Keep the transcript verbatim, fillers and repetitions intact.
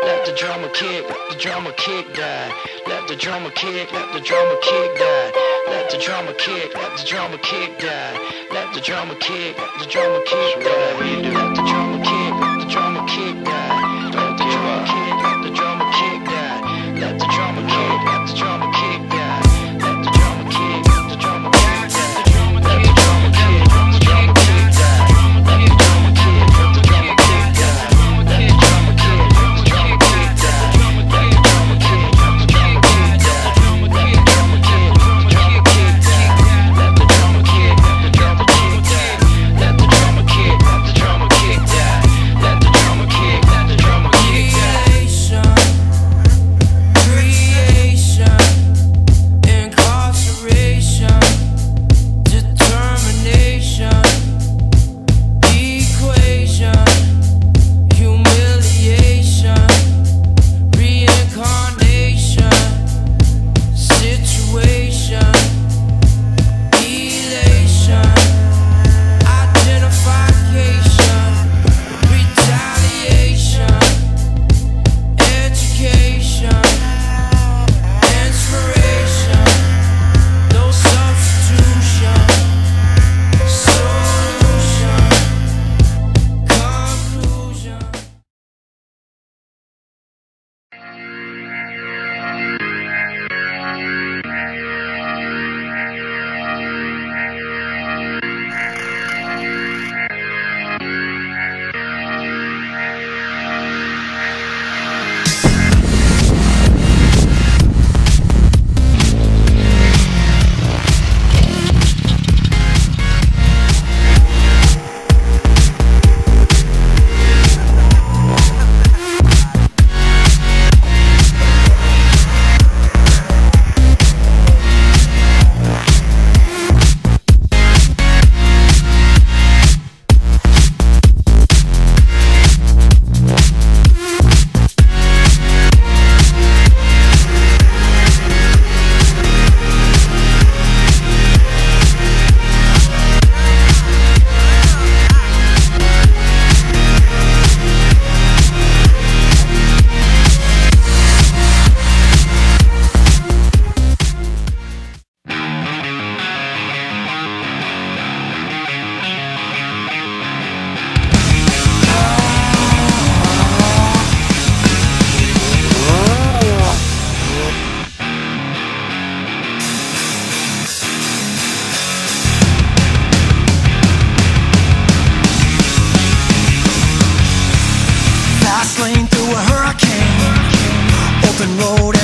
let the drummer kick, let the drummer kick die. Let the drummer kick, let the drummer kick die. Let the drummer kick, let the drummer kick die. Let the drummer kick, let the drummer kick die. Let the drummer kick, let the drummer kick die. Let the drummer kick, let the drummer kick die. Let the drummer kick, let the drummer kick die. Let the drummer kick, let the drummer kick die. Let the drummer kick, let the drummer kick die. Let the drummer kick, let the drummer kick die. Let the drummer kick, let the drummer kick die. Let the drummer kick, let the drummer kick die. Let the drummer kick, let the drummer kick die. Let the drummer kick, let the drummer kick die. Let the drummer kick, let the drummer kick die. Let the drummer kick, let the drummer kick die. Creation, incarceration, determination, equation, humiliation, reincarnation, situation, elation, identification, retaliation, education, inspiration, no substitution, solution, conclusion. Fast lane through a hurricane, open road